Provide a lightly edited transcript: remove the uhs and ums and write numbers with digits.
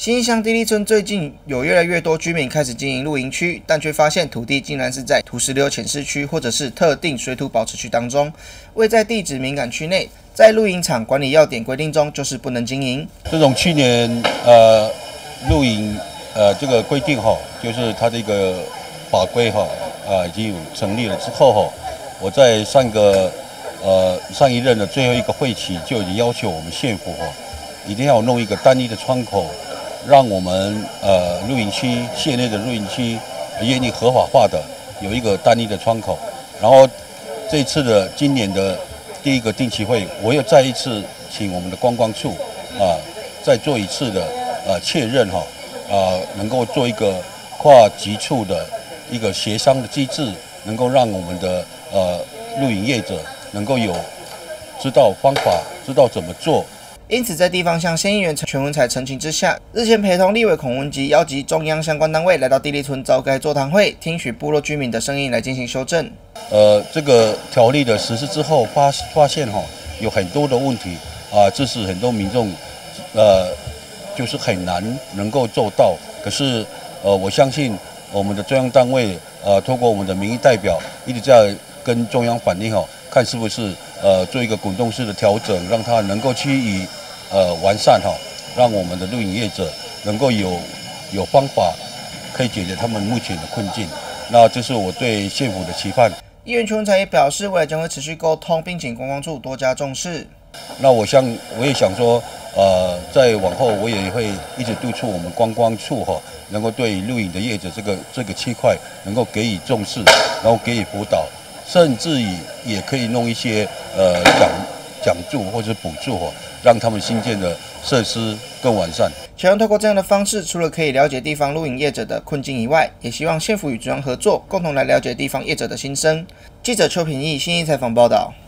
新义乡地利村最近有越来越多居民开始经营露营区，但却发现土地竟然是在土石流浅势区或者是特定水土保持区当中，位在地质敏感区内，在露营场管理要点规定中就是不能经营。 这种去年露营这个规定就是它的一个法规已经有成立了之后我在上一任的最后一个会期就已经要求我们县府一定要弄一个单一的窗口，让我们露营区县内的露营区愿意合法化的有一个单一的窗口。然后这一次的今年的第一个定期会，我又再一次请我们的观光处再做一次的确认能够做一个跨局处的一个协商的机制，能够让我们的露营业者能够有知道方法，知道怎么做。 因此，在地方向县议员全文才澄清之下，日前陪同立委孔文吉邀集中央相关单位来到地利村召开座谈会，听取部落居民的声音来进行修正。 这个条例的实施之后，发现有很多的问题这是很多民众就是很难能够做到。可是我相信我们的中央单位透过我们的民意代表一直在跟中央反映看是不是做一个滚动式的调整，让它能够趋于完善让我们的露营业者能够有方法可以解决他们目前的困境。那这是我对县府的期盼。 议员全文才也表示，未来将会持续沟通，并请观光处多加重视。 那我也想说，在往后我也会一直督促我们观光处能够对露营的业者这个区块能够给予重视，然后给予辅导，甚至于也可以弄一些奖助或者补助让他们新建的设施更完善。 希望透过这样的方式，除了可以了解地方露营业者的困境以外，也希望县府与中央合作，共同来了解地方业者的心声。记者邱平义新义采访报道。